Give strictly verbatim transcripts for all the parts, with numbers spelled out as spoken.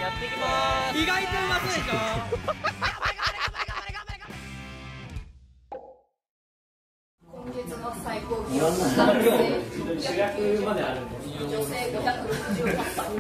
やっていきます。意外とうまそうでしょ。 今月の最高気温男性主役まであるんです。女性ごひゃくろくじゅうはちさ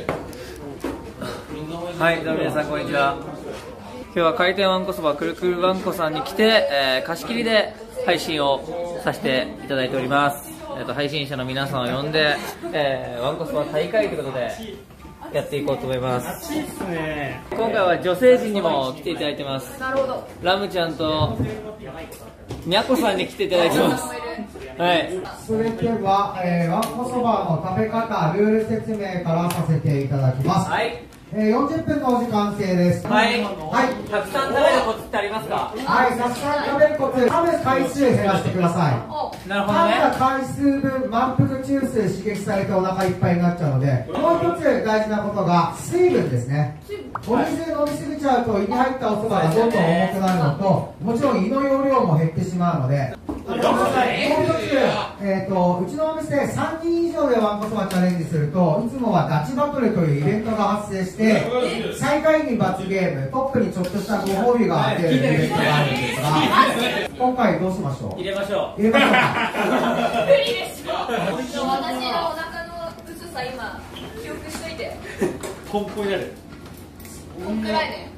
い。 はい、どうも皆さんこんにちは。今日は回転わんこそばくるくるわんこさんに来て、えー、貸し切りで配信をさせていただいております。えー、と配信者の皆さんを呼んで、えー、わんこそば大会ということでやっていこうと思います。今回は女性陣にも来ていただいてます。 なるほど。 ラムちゃんとみやこさんに来ていただいてます。はい。 それでは、えー、わんこそばの食べ方、ルール説明からさせていただきます。 はい。 えー、よんじゅっぷんのお時間制です。 はい。 はい。 たくさん食べるコツってありますか？ はい、たくさん食べるコツ、食べる回数減らしてください。 なるほどね。 食べた回数分、満腹中枢刺激されてお腹いっぱいになっちゃうので、もう一つ大事なことが水分ですね。お水飲みすぎちゃうと胃に入ったお蕎麦がどんどん重くなるのと、もちろん胃の容量も減ってしまうので、もう一つ、えーと、うちのお店さんにん以上でわんこそばチャレンジすると、いつもはダチバトルというイベントが発生して、最下位に罰ゲーム、トップにちょっとしたご褒美が出るイベントがあるんですが、今回どうしましょう？ 入れましょう。 入れましょうか。 無理でしょ。私のお腹の薄さ今記憶しといて。 ポンポンになる。 こんくらいね。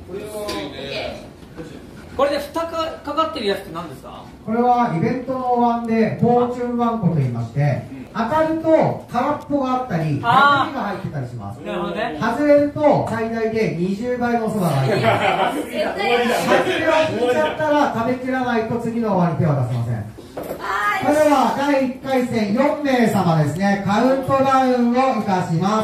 これで蓋かかかってるやつって何ですか？ これはイベントのお椀でフォーチュンわんこと言いまして、当たると空っぽがあったり、薬味が入ってたりします。 なるほどね。 外れると最大でにじゅうばいのおそばが入ってます。外れを引いちゃったら食べきらないと次のお椀に手は出せません。それではだいいっかいせんよんめいさまですね、カウントダウンをいたします。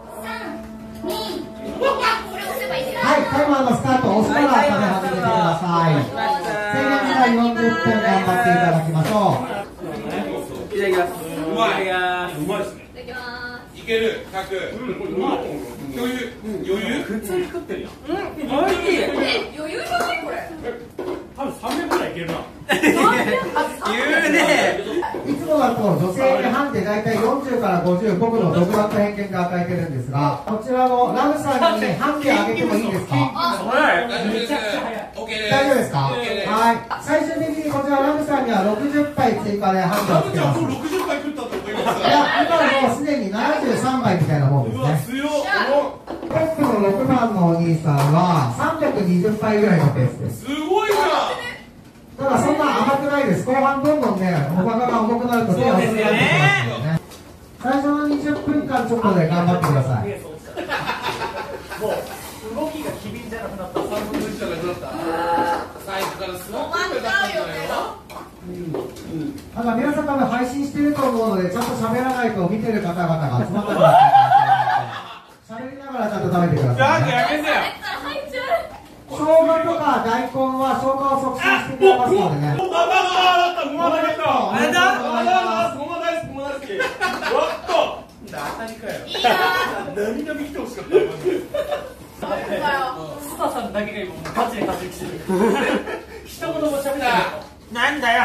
はい、タイマーのスタートを押したら食べ始めてください。制限時間よんじゅっぷん頑張っていただきましょう。いただきます。うまい。いただきます。 いただきます。 いける。ひゃく。うまい。余裕。余裕。 普通に食ってるよ。うん。おいしい。 え、余裕じゃないこれ。 多分さんびゃくぐらいいけるな。 言うね。 う。いつもだと女性にハンデだいたいよんじゅうからごじゅう、僕の独断と偏見で与えてるんですが、こちらのラムさんにハンデあげてもいいですか？ 大丈夫です。 大丈夫ですか？はい。最終的にこちらラムさんにはろくじゅっぱい追加でハンデをつけます。 ろくじゅっぱい食ったと思います。 いや、今はもうすでにななじゅうさんばいみたいなもんですね。 強っ。 トップのろくばんのお兄さんはさんびゃくにじゅっぱいぐらいのペースです。 すごいな。 ただそんな甘くないです。後半どんどんね、お腹が重くなると手が遅くなってきますのでね。最初のにじゅっぷんかんちょっとで頑張ってください。 もう動きが機敏じゃなくなった。 さんぶんのいちじゃなくなった。最初からすごい止まっちゃうよね。 ただ皆さん多分配信してると思うので、ちゃんと喋らないと見てる方々が集まらないと思うので、喋りながらちゃんと食べてください、ね。 やめてよ。 生姜とか大根は消化を促進してくれますのでね。 ごまだったごまだったあれだごま大好きごま大好き。わっと当たりかよ。 いいな。 涙見てほしかったマジで。 スタさんだけが今ガチで活躍してる。一言も喋ってない。なんだよ。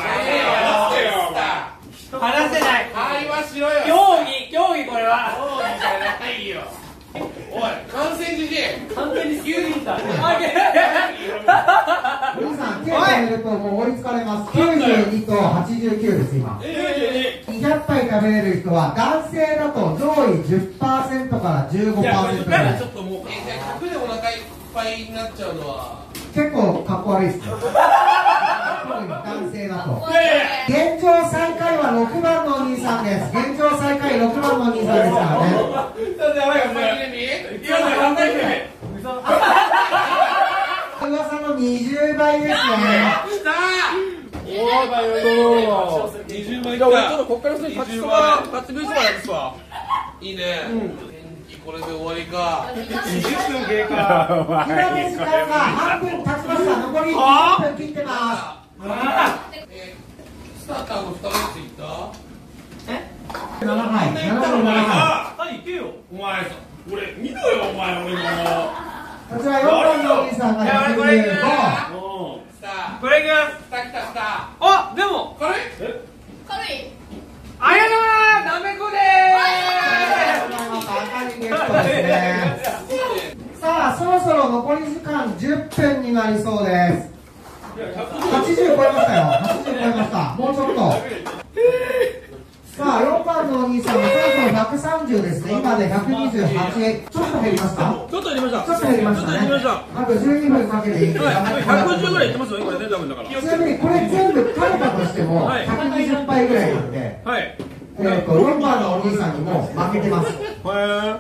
話せない。 会話しろよ。 競技競技これは。 競技じゃないよ。おい、完成じじい。 完全にスキルインだ。 皆さん手を止めるともう追いつかれます。きゅうじゅうにとはちじゅうきゅうです今。にひゃくぱい食べれる人は男性だと上位 じゅっパーセント から じゅうごパーセント ぐらい。 ちょっともうひゃくでお腹いっぱいになっちゃうのは結構かっこ悪いですよ。男性だと。現状最下位はろくばんのお兄さんです。現状最下位ろくばんのお兄さんですからね。噂のにじゅうばいですね。 きたー。おーばよー。にじゅうばいきた。ちょっとこっからすぐ勝ちそば勝ち分そばやるわ。いいね。これで終わりか。にじゅっぷん経過。 今の時間が半分経ちました。残りいっぷん切ってます。 スターターのふたついった？ ななはい。ななじゅうななは何行けよ。お前さ、俺見ろよお前俺の。 い。こちらよんばんのお兄さんがひゃくじゅうご。 これいきます。 来た来た来た。 あ、でも軽い？ 軽い。 あやだー、なめこでーす。 赤いゲットですね。 そろ残り時間じゅっぷんになりそうです。はちじゅう超えましたよ。はちじゅう超えました。もうちょっと。さあ、よんばんのお兄さんはそろそろひゃくさんじゅうですね。今でひゃくにじゅうはち。ちょっと減りました。 ちょっと減りました。 ちょっと減りましたね。あとじゅうにふんかけていいですか。 ひゃくごじゅうぐらいいってますよね、これね、多分だから。 ちなみにこれ全部かけたとしてもひゃくにじゅっぱいぐらいなんで、 はい。 えっとよんばんのお兄さんにも負けてます。 へー。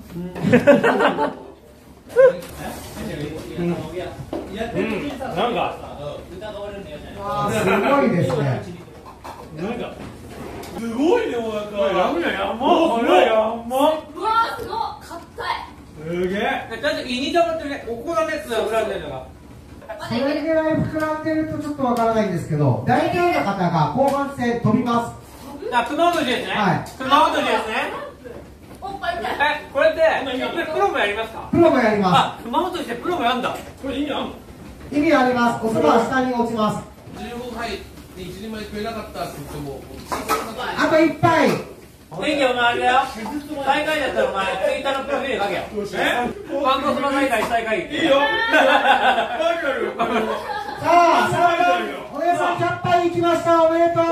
うん、なんかすごいですね。 なんかすごいね、もうなんかやむややんまこれやんまうわー、すごい硬い。 すげえ。ちゃんと胃に溜まってるね。ここが熱が裏出るのが。 それぐらい膨らんでるとちょっとわからないんですけど、大体の方が後半戦飛びます。 あ、熊本市ですね。 はい。 熊本市ですね。 おっぱい痛い。 え、これってやっぱりプロもやりますか。 プロもやりまあ、熊本市でプロもやんだ。これ意味あんの。 す。意味あります。おそばは下に落ちます。 じゅうごはいでいちにんまえ食えなかったって言っても、 あといっぱい。 天気お前あれだよ。最下位だったらお前ツイッターのプロフィール書けよ。え？ワンコスマ大会最下位。いいよ。 さあ、さあ、お姉さんひゃっぱい行きました。おめでとう。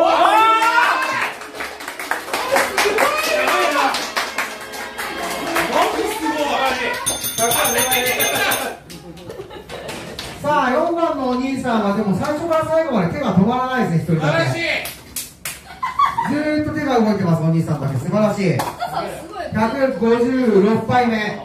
さあ、よんばんのお兄さんはでも最初から最後まで手が止まらないですね、一人だけ。ずーっと手が動いてます、お兄さんだけ。素晴らしい。ひゃくごじゅうろっぱいめ。 え、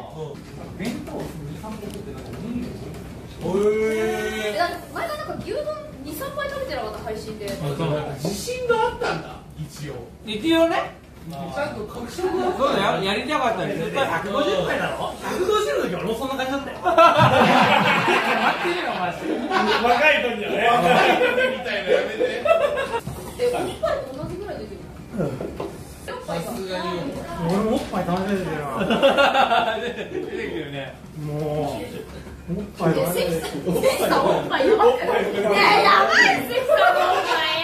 だって前がなんか牛丼に、さんばい食べてなかった配信で。 自信があったんだ、一応。 一応ね。 ちゃんと確証があった。 そうだよ、やりたかったら絶対ひゃくごじゅっぱいだろ。ひゃくごじゅうの時俺もそんな感じだったよ。待ってるよ、マジで。若い時はね。 若い時みたいなやめて。 え、おっぱいと同じぐらい出てる。 さすがに。 俺もおっぱい食べてるよ。出てくるね。もう。おっぱいえ、関さん、関さんおっぱいやばくない？いや、やばい、関さんのおっぱい。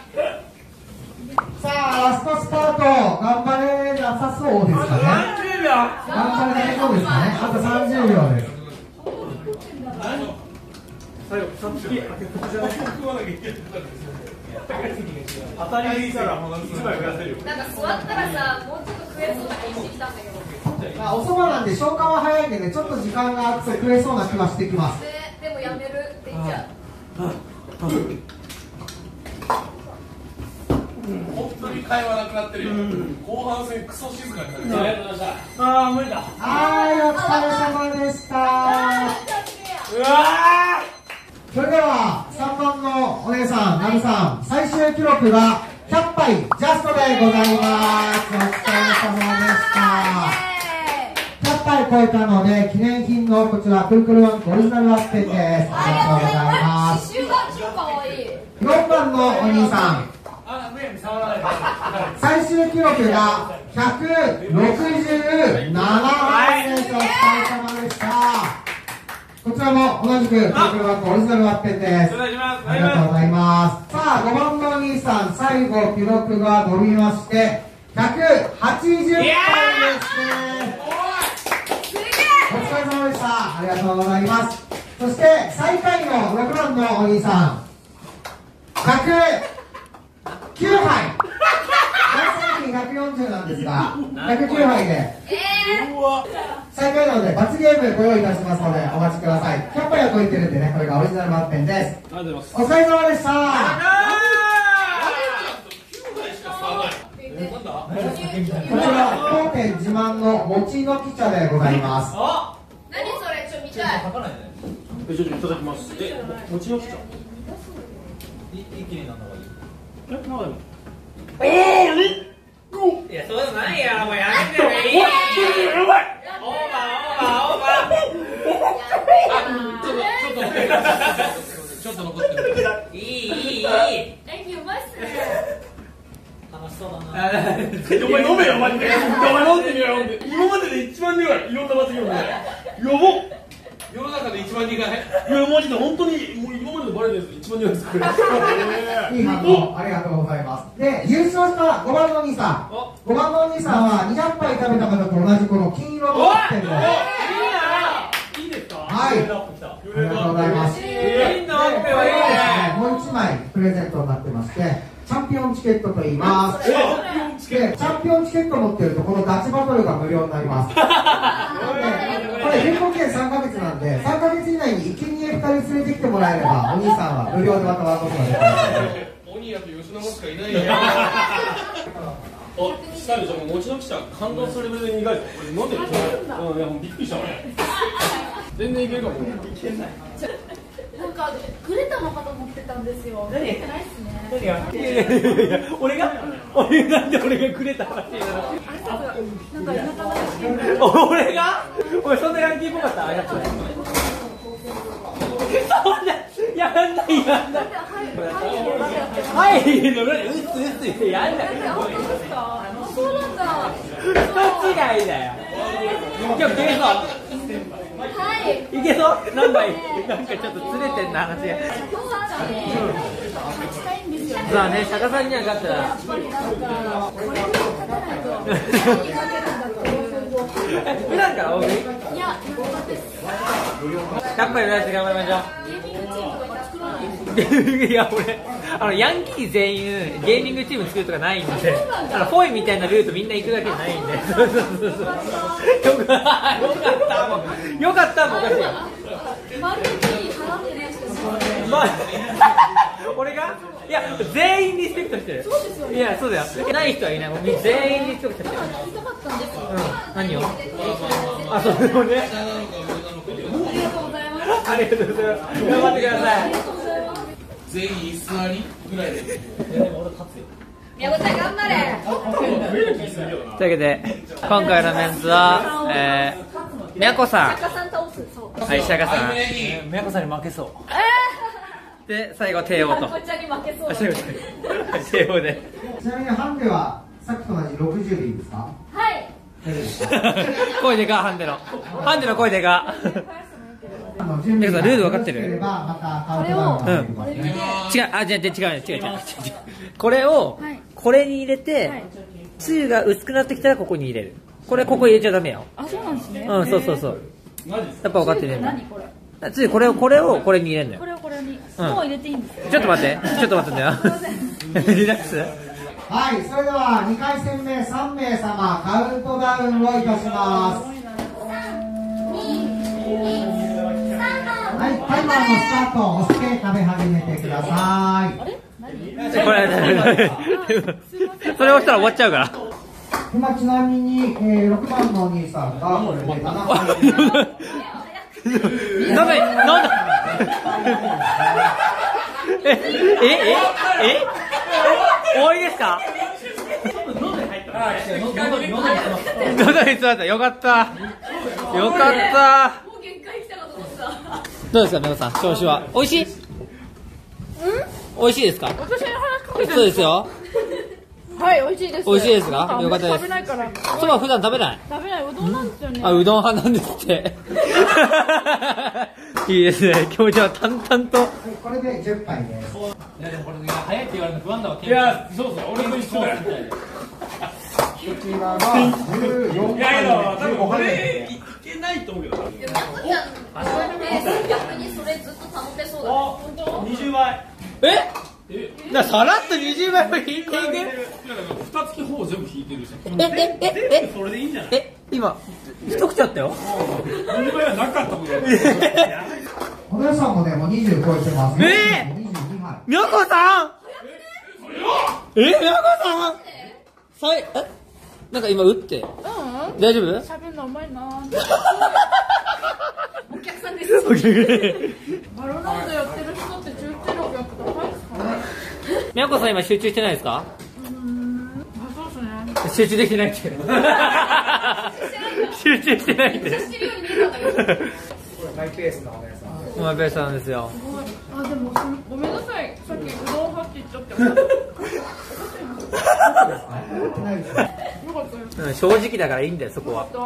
さあ、ラストスパート。頑張れなさそうですかね。 さんじゅうびょう。 頑張れなさそうですかね。あとさんじゅうびょうです。 最後、さっき開け口じゃない。食わなきゃいけない。当たりしたら一枚増やせるよ。 なんか座ったらさ、もうちょっと食えそうな気してきたんだけど。 まあ、おそばなんで消化は早いんでね、ちょっと時間が空くと食えそうな気はしてきます。 で、でもやめるって言っちゃう。 本当に会話なくなってるよ。後半戦クソ静かになる。 ありがとうございました。ああ、無理だ。 はい、お疲れ様でした。 うわそれではさんばんのお姉さん、ナミさん、最終記録がひゃっぱいジャストでございます。お疲れ様でした。ひゃっぱい超えたので記念品のこちらくるくるワンコオリジナルワッペンです。ありがとうございます。 刺繍が超可愛い。 よんばんのお兄さん、最終記録がひゃくろくじゅうななまいです。お疲れ様でした。こちらも同じくくるくるワンコオリジナルワッペンです。 お願いします。 ありがとうございます。さあ、ごばんのお兄さん、最後記録が伸びましてひゃくはちじゅっぱいですね。お疲れ様でした。ありがとうございます。そして最下位のろくばんのお兄さん、ひゃくきゅうはい。大最近ひゃくよんじゅうなんですが、ひゃくきゅうはいで最下位なので罰ゲームご用意いたしますのでお待ちください。ひゃっぱいは超えてるんでね、これがオリジナルワッペンです。 ありがとうございます。 お疲れ様でした。こちら当店自慢のもちのき茶でございます。 何それ、ちょっと見たい。 え、ちょっといただきます。え、もちのき茶。一気になんだ方がいい。え、なんでも。おお、いや、そうじゃないや、もうやめてよ。いい。やばい。オーバー、オーバー、オーバー。 ちょっと残ってる。 いい、いい、いい。 演技うまいっすね。 楽しそうだな。お前飲めよ、マジで。お前飲んでみろよ、飲んで。今までで一番苦い。いろんな罰ゲームで。やばっ。 世の中で一番苦い。いや、 マジで本当にもう今までのバレーです一番苦いです。 いい反応ありがとうございます。で、優勝したごばんのお兄さん、ごばんのお兄さんはにひゃっぱい食べた方と同じこの金色のワッペンで、 いいですか？ はい、ありがとうございます。 みんなワッペはいいね。 もう一枚プレゼントになってまして、チャンピオンチケットと言います。で、チャンピオンチケット持ってるとこのガチバトルが無料になります。で、これ有効期限さんかげつなんで、さんかげつ以内に生贄ふたり連れてきてもらえれば、お兄さんは無料でまたワンコスができます。 鬼やと吉野しかいないよ。あ、スタイルじゃもう持ちの記者感動するレベルで苦いぞ。俺飲んでる。うん、いやもうびっくりした俺。全然いけるかも。いけない。 なんかグレタの方持ってたんですよ。何？ないっすね。 何が？いやいやいや俺が俺なんで俺がくれた話なの？ なんか田舎の俺が？お前そんなヤンキーっぽかった？やっぱり。そんなやんないやんない。はい、うつうつやんない。 そうなんだ。 人違いだよ。今日いけそう。 はい。 いけそう？何杯？なんかちょっとずれてんな話が。 今日はね、勝ちたいんですよ。 さあね、釈迦さんには勝ったら。 やっぱりなんかこれに勝たないと何かけるんだっていう。 普段から大食い？ いや、なんです。 やっぱりライス頑張りましょう。 ゲーミングチームとか作らない。 いや俺あのヤンキー全員ゲーミングチーム作るとかないんで、あのフォイみたいなルートみんな行くだけじゃないんで。そうそうそうそう。よかったもん。よかったもんおかしいよ。 丸に払ってるやつですよ。 まあ、俺がいや全員リスペクトしてる。 そうですよね。 いやそうだよ。ない人はいない。もう全員リスペクトしてる。 聞きたかったんですよ。 うん。何を？あ、そうでもね。 ありがとうございます。 ありがとうございます。頑張ってください。 全員居座りぐらいで。 宮本ちゃん頑張れ。 というわけで今回のメンツは、えー、みやこさん、 釈迦さん倒す。そう。 はい、釈迦さん、みやこさんに負けそう。で、最後帝王と。 こちらに負けそう。 最後帝王で。 ちなみにハンデはさっきと同じろくじゅうでいいですか？ はい。 声でかハンデのハンデの声でか。 あの準備がルール分かってる？ よろしければまたカウントダウンが入りますね。 違う、あ、じゃ、違う、違う、違う、違う、違う。これを、これに入れて、つゆが薄くなってきたらここに入れる。これここ入れちゃダメよ。 あ、そうなんですね。 うん、そうそうそう。やっぱ分かってるね。 何これ？ つゆこれをこれをこれに入れるんだよ。 これをこれに。もう入れていいんですよ。 ちょっと待って、ちょっと待ってんだよ。リラックス。 はい、それではにかい戦目さんめいさまカウントダウンをいたします。はい、タイマーのスタートを押して食べ始めてください。 これ、それ押したら終わっちゃうから。 今ちなみに、えー、ろくばんのお兄さんがこれでななかい。 なんだなんだえ、え、え、え終わりですか？喉に詰まった。よかった。よかった。 もう限界来たかと思ってた。 どうですか、皆さん、調子は。美味しい？美味しいですか？ 私に話しかけてそうですよ。 はい、美味しいです。 美味しいですか？よかったです。 食べないから。 そば普段食べない？ 食べない、うどんなんですよね。 あ、うどん派なんですって。いいですね。気持ちは淡々と。 これでじゅっぱいです。 いやでもこれ早いって言われるの不安だわ。 いや、そうそう、俺も一緒だよ。 こちらがじゅうよんいやいや、多分ぱい俺でいけないと思うけど。 いや、逆にそれずっと保てそうだね。本当？ にじゅうばい。 え？な、さらっとにじゅうばいも引いていく？ いや、だから二月ほぼ全部引いてるじゃん。 え、え、え、え、 それでいいんじゃない？ え、今、一口あったよ。 にじゅうばいはなかったもんね。 お姉さんもね、もうにじゅう超えてます。 えーにじゅうにはい。 みやこさんえ、みやこさんさい、えなんか今打って。 うん。 大丈夫？ 喋るのうまいな。お客さんです。バロランドやってる人って集中力やっぱ高いですかね。 みやこさん今集中してないですか？ うーん。あ、そうですね。 集中できてないって。集中してないって。 知るように見えたんだけど。 マイペースなお姉さん。 マイペースなんですよ。 あ、でもごめんなさい。さっきうどん派って言っちゃって。よかったです。 うん、正直だからいいんだよ、そこは。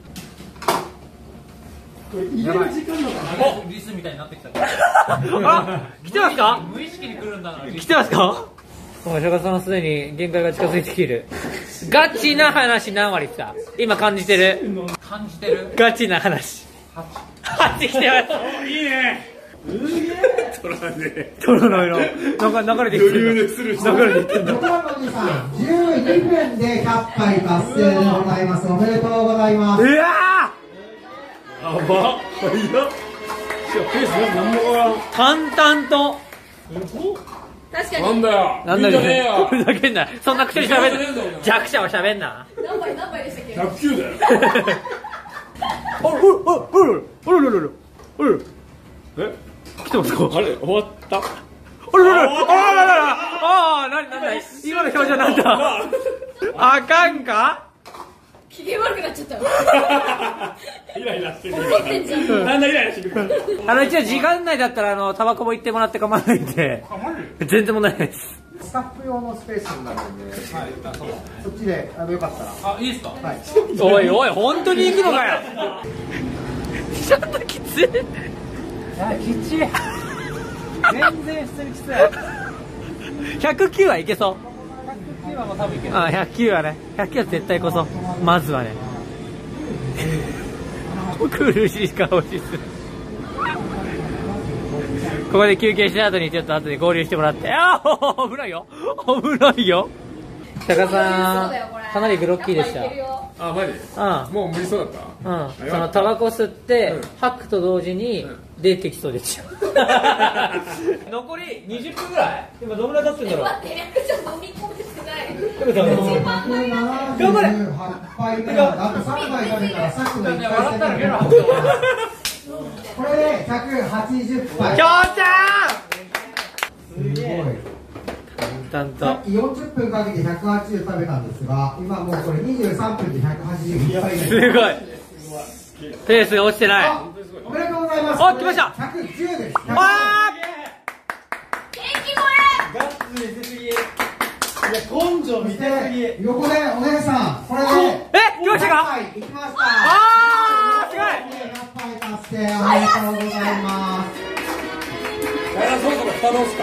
やばい。時間の方がリスみたいになってきた。 あ、来てますか？ 無意識に来るんだな。 来てますか？もう、釈迦さんはすでに限界が近づいてきる。ガチな話何割ですか？今感じてる。 感じてる。 ガチな話。 はち。 はち来てます。 いいね。トラね。 トロの色。なんか流れてきてる。 余裕でする。 流れてきてる。 横山おじさん、じゅうにふんでひゃっぱい達成でございます。おめでとうございます。 うわー。 やば。いや。ペースなんもわ淡々と。 確かに。 なんだよ。 なんだいいじゃねえよ。 ふざけんな。そんな口で喋んな。弱者は喋んな。 何倍何倍でしたっけ？ ひゃくきゅうだよ。 おるおるおるおるおるおるおる。 え？ 来てますか？ あれ終わった。 おるおる。ああ、なになんだ。今の表情なんだ。あかんか？ 機嫌悪くなっちゃったイライラしてる。 怒ってんじゃん。 なんだイライラしてる。 あの一応時間内だったらあのタバコも行ってもらって構わないんで。全然問題ないです。 スタッフ用のスペースになるんで、そっちであのよかったら。 あ、いいですか？ はい。 おいおい、本当に行くのかよ。ちょっときつい。 いや、きちい。全然普通にきつい。 ひゃくきゅうはいけそう。 ひゃくきゅうはもう多分いける。 あ、ひゃくきゅうはね、ひゃくきゅうは絶対こそ。まずはね。苦しい顔してる。ここで休憩した後にちょっと後で合流してもらって。ああ、危ないよ。危ないよ。高さん、かなりグロッキーでした。 あ、マジ？ うん。 もう無理そうだっうん、そのタバコ吸って、 うん吐くと同時に出てきそうですよ。残りにじゅっぷんぐらい？今どのぐらい経ってんだろう？ 待って、略ちゃん飲み込めてない。 頑張れ。 はちぱいめなんだ。あとさんばい食べたらさっきのいっかい笑ったらゲラ戦これでひゃくはちじゅっぱい。 きょうちゃすごい。 ん淡々と。 さっきよんじゅっぷんかけてひゃくはちじゅう食べたんですが、今もうこれにじゅうさんぷんでひゃくはちじゅういっぱいすごい。ペースが落ちてない。 あ、おめでとうございます。 お、来ました。 ひゃくじゅうです。 あ元気声。 ガッツ見せすぎ。いや、根性見せすぎ。 横でお姉さん、これでーえ、来ましたか？ いきました。 あー、すごい。 ひゃっぱい達成おめでとうございます。 た。やらそうとか蓋どうすか？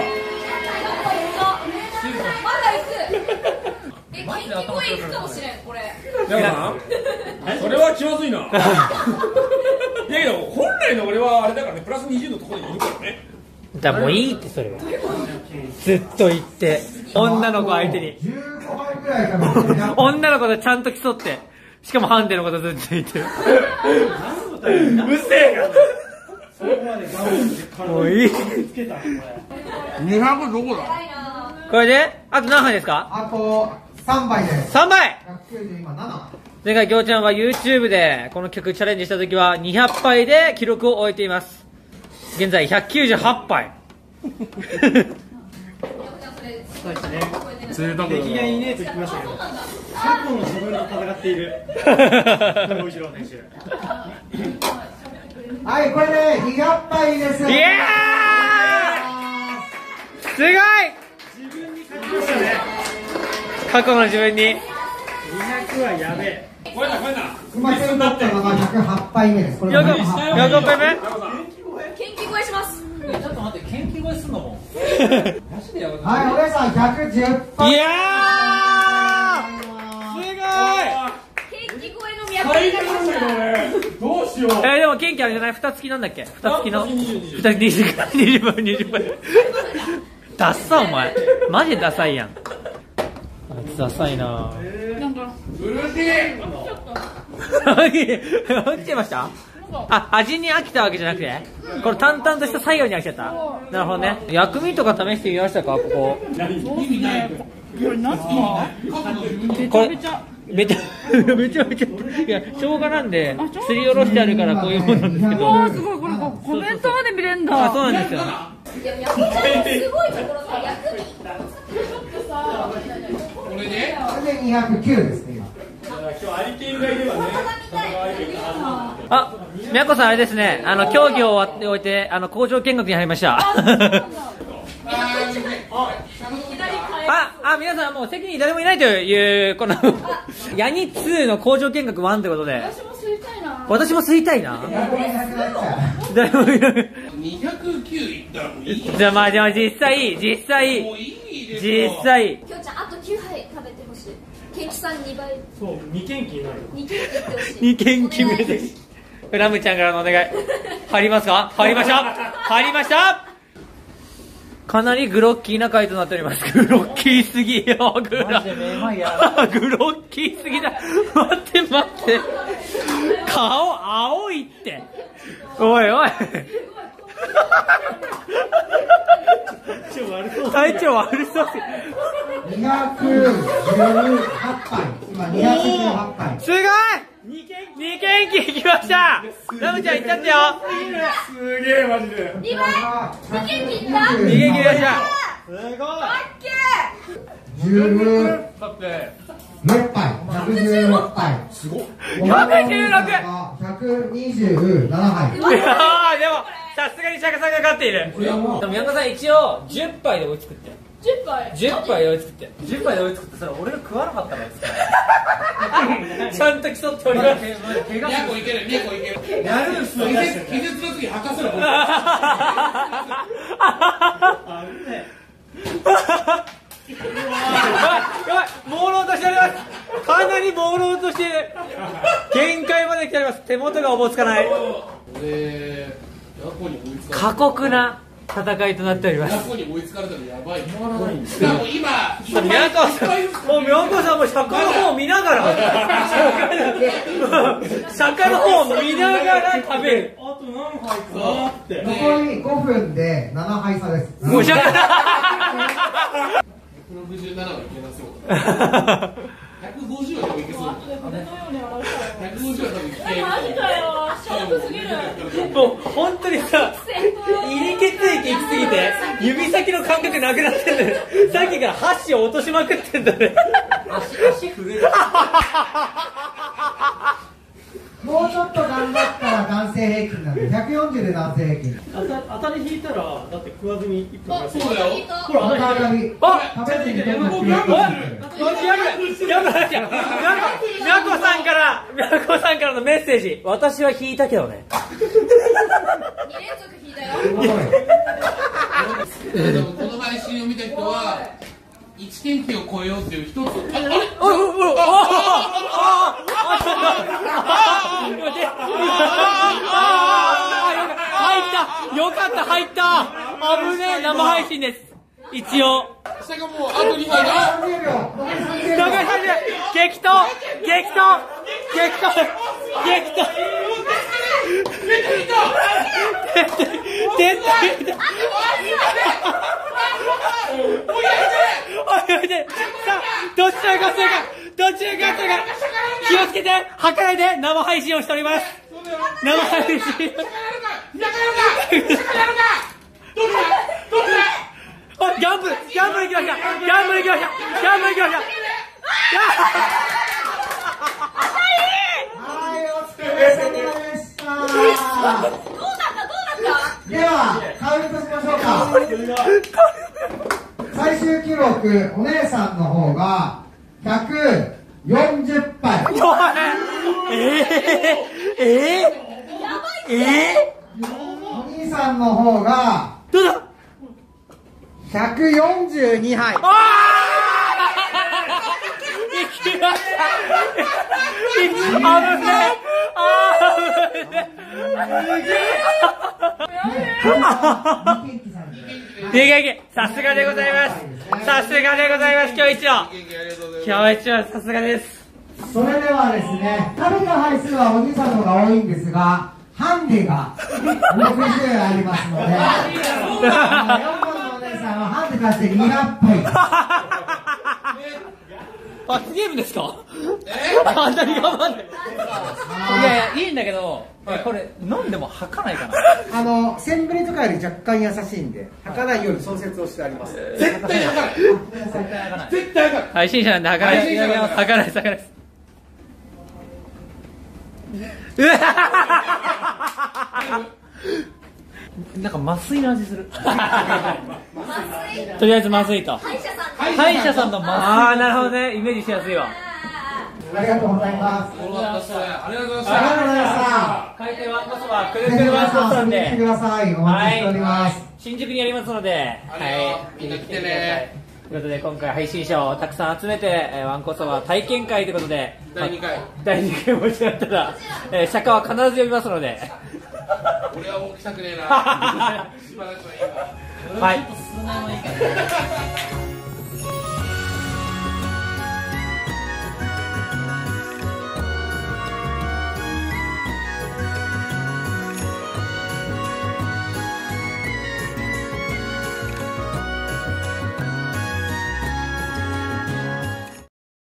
まだ行く。え、元気声行くかもしれん、これ。 ヤマさん、それは気まずいな。いやけど本来の俺はあれだからね、プラスにじゅうのところにいるからね。 じゃあもういいってそれは。ずっと言って、女の子相手に。 じゅうごばいぐらい食べて女の子とちゃんと競って、しかもハンデのことずっと言ってる。うせえよ。もういい。 にひゃくどこだ？ これで、あと何杯ですか？ あとさんばいです。 さんばい。 ひゃくきゅうじゅう今なな。 前回きょうちゃんは YouTube でこの曲チャレンジした時はにひゃくぱいで記録を終えています。現在ひゃくきゅうじゅうはちぱい。 贅沢だな。 出来がいいねと言ってましたけど、過去の自分と戦っている小一郎選手。 はい、これでにひゃくぱいです。 イエーイ。すごい。 自分に勝ちましたね。 過去の自分に。 にひゃくはやべえ。 これだこれだ。 熊手になったのがひゃくはちぱいめです。これよく、 もよくひゃくはちぱいぱい目。 元気声します。 え、ちょっと待って、元気声すんのも。マジでやばい。 はい、お姉さんひゃくじゅっぱい。 いやー。す元気声の都になりました。 どうしよう。 ごい。えー、でも元気あるじゃない？蓋付きなんだっけ？蓋付きの。 あ二十二十蓋付きにじゅう、にじゅうばい、にじゅうばい。ダッサお前。マジでダサいやん。あいつダサいなぁ。 うるしい。 落ちてました？あ、味に飽きたわけじゃなくて、これ淡々とした作業に飽きちゃった。なるほどね。薬味とか試してみましたか？ここ。 意味ない。 これめちゃめちゃめちゃめちゃいや生姜なんですりおろしてあるからこういうものなんですけど。 あーすごいこれコメントまで見れんだ。 あ、そうなんですよ。 いや、やめちゃんのすごいところさ、薬味。 これね。 これでにひゃくきゅうですね、今。 今日アリケンがいればね。 あ、みやこさんあれですね。あの競技を終わっておいてあの工場見学に入りました。あ、あ、皆さんもう席に誰もいないというこのヤニツーの工場見学ワンということで。 私も吸いたいな。 私も吸いたいな。誰もいない。 にひゃくきゅういったらもういい。 じゃあまあじゃあ実際実際もういいですよ。 実際きょうちゃん、あときゅうはい食べてほしい。ケンキさんにばい、 そう、二元気になる。 に元気いってほしい。 二元気目お願いです。 ラムちゃんからのお願い。入りますか？入りました入りました。かなりグロッキーな回となっております。グロッキーすぎよ、グログロッキーすぎだ。待って待って。顔青いって。おいおい。体調悪そう。 にひゃくじゅうはちぱい。今にひゃくじゅうはちぱい。 すごい。にけんきいきました。ラムちゃんいったってよ。 すげえマジで。 にばいにけんきいった。 にけんきいました。 すごい。オッケー。 じゅうろっぱい。ひゃくじゅうろっぱい。すごい。 ひゃくじゅうろく。 ひゃくにじゅうななはい。 いやーでもさすがに釈迦さんが勝っている。でも宮川さん一応じゅっぱいで追いつくって。 じゅっぱいじゅっぱいで追いつくって。じゅっぱいで追いつくってそれ俺が食わなかったのやつ。ちゃんと競っております。 にゃこいけるにゃこいける。 やるんすよ。 気絶の時吐かせろ。 あるね。やばいやばい朦朧としております。かなり朦朧としている。限界まで来ております。手元がおぼつかない。過酷な戦いとなっております。 ヤコに追いつかれたらやばい。もう今宮川さんもう宮川さんも釈迦の方を見ながら釈迦の方を見ながら食べる。 あと何杯かって。 残りごふんでななはい差です。 もうしゃべらひゃくろくじゅうななはいけなそう。ひゃくごじゅうはでもいけそう。ひゃくごじゅうは多分いけない。 マジかよ。ショートすぎる。 もう本当にさ、入り血液行き過ぎて指先の感覚なくなってんだよ。さっきから箸を落としまくってんだね。足足震える。 もうちょっと頑張ったら男性平均なんでひゃくよんじゅうで男性平均。 当たり引いたらだって食わずにいっぷんぐらい。 そうだよ。 ほら当たり食べずにどんどん食っていく。 やばいやばい。みやこさんからみやこさんからのメッセージ。私は引いたけどね。 にれんぞく引いたよ。 この配信を見た人はいちけんきを超えようっていう一つ。あれ？ 入ったよかった入った危ねえ生配信です一応下がもうあとにはいだ。 さんじゅうびょう。残りさんじゅうびょう。 激闘激闘激闘激闘激闘絶対絶対おいおいでさあどっちが勝つのかどっちが勝つのか気をつけて吐かないで生配信をしております生配信ギャンブルギャンブルいきましたギャンブルいきましたギャンブルいきましたはい、お疲れ様でした。 どうだったどうだったではカウントしましょうか。最終記録お姉さんの方がひゃくよんじゅっぱい。 えー、えー、えー、お兄さんの方がどうだひゃくよんじゅうにはい。 あーいきました危ねえあー危ねえいけいけさすがでございますさすがでございます今日一応今日一応さすがです。 それではですね食べた杯数はお兄さんの方が多いんですがハンデがろくじゅうありますのでよんばんのお姉さんはハンデ貸してにひゃくぱい罰ゲームですか？あんなに我慢で。いやいやいいんだけど、これ飲んでも吐かないかな。 あのセンブリとかより若干優しいんで吐かないように調節をしてあります。 絶対吐かない。 絶対吐かない。 絶対吐かない。 配信者なんで吐かない。吐かない吐かないです。うわなんか麻酔の味する。とりあえずまずいと。 歯医者さん歯医者さんの麻酔。ああなるほどねイメージしやすいわ。 ありがとうございます。 ありがとうございました。 ありがとうございま回転ワンコそばくるした。ぜひくるワンコ皆さんさんで遊びに来てください。お待ちしております。 新宿にありますので、 はいみんな来てね。 ということで今回配信者をたくさん集めて、えー、わんこそば体験会ということでだいにかいだいにかいもしあったら、えー、釈迦は必ず呼びますので俺はもう来たくねえなしばらくはいいわはい